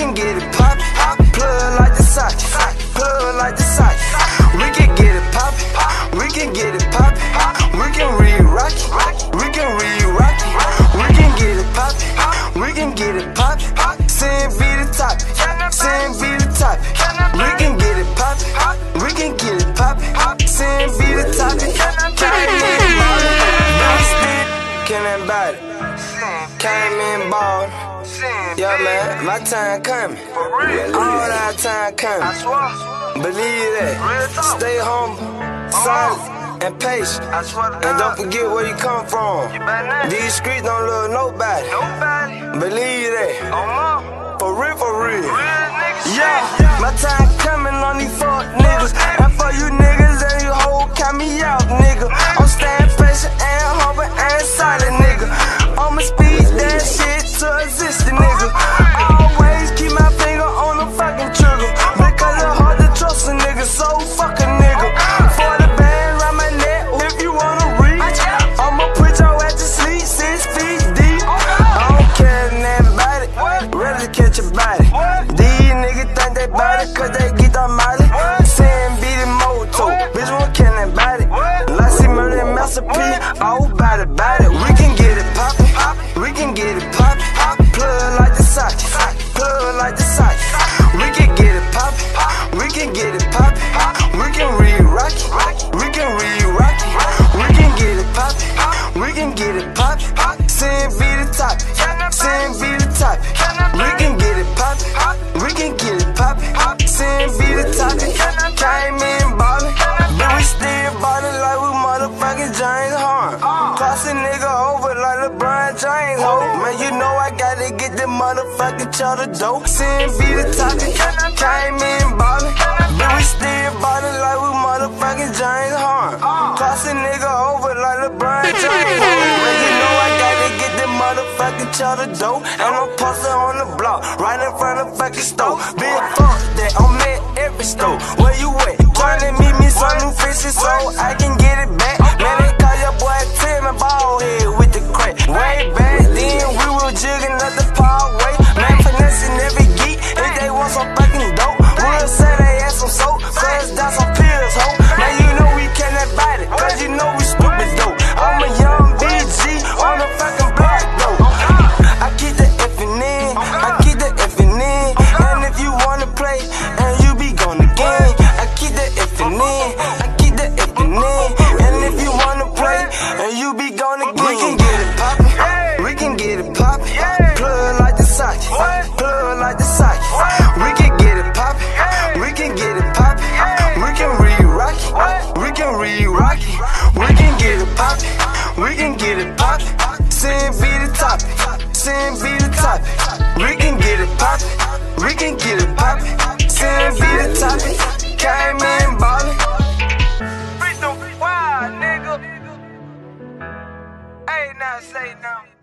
can get it poppin', plug like the socket, plug like the socket. We can get it poppin', we can get it poppin', we can re-rock it, we can re-rock it. We can get it poppin', we can get it poppin', sin be the topic, sin be the topic. We can get it poppin', we can get it poppin', sin be the topic. Can about it? Came in ballin'. Yo man, my time coming. All our time coming. Believe that. Stay humble, silent, and patient. And don't forget where you come from. These streets don't love nobody. Believe that. For real, for real. Yeah, my time coming on these fuck niggas. And for you niggas and you hoe, count me out, nigga. I'm staying patient and humble and silent, nigga. I'ma speed that shit to exist, nigga. Always keep my finger on the fucking trigger, because it's hard to trust a nigga, so fuck a nigga. For the band around my neck, if you wanna reach, I'ma put your ass to sleep 6 feet deep. I don't care nothing about it, ready to catch a body. These niggas think they bout it, cause they get the molly. Saying beat it moto, bitch won't care nothing about it. Lassie murder and masterpiece, all about it, We can get it poppin', we can get it poppin', plug like the socket, plug like the socket. We can get it poppin', we can get it poppin', we can re-rock it, we can re-rock it. We can get it poppin', we can get it poppin', sin be the topic, sin be the topic. We can get it poppin', we can get it poppin', sin be the topic. Came in ballin', but we still ballin' like we motherfucking James Harden. Cross a nigga over like LeBron James, ho. Man, you know I gotta get the motherfucking cheddar dough. Sin be the topic, came in ballin', but we still ballin' like we motherfucking James Harden. Cross a nigga over like LeBron James, ho. Man, you know I gotta get the motherfucking cheddar dough. And I'm posted on the block, right in front of the fucking store. Big fuck that, I'm at every store. Where you at? Tryna meet me some new fishes so I can get it back. Man, they call your boy Tim and Ballhead with the crack. Way back then, we were jigging up the parkway. Man, finessing every geek if they want some fucking dope. We'll say they had some soap, cause that's some pills, ho. Now you know we cannot bite it, cause you know we stupid, though. I'm a young BG on the fucking block, though. I keep the effing in, I keep the effing in. And if you wanna play, and you be gone again, I keep the effing in, I keep the effing in. And if you wanna play, and you be gone again, we can get it poppin', we can get it poppin', plug like the socket, plug like the socket. We can get it poppin', we can get it poppin', we can re-rock it, we can re-rock it. We can get it poppin', we can get it poppin', sin be the topic, sin be the topic. We can get it poppin', we can get it poppin', sin be the topic. Came in ballin'. Bitch, don't wild, nigga. Hey, now say no.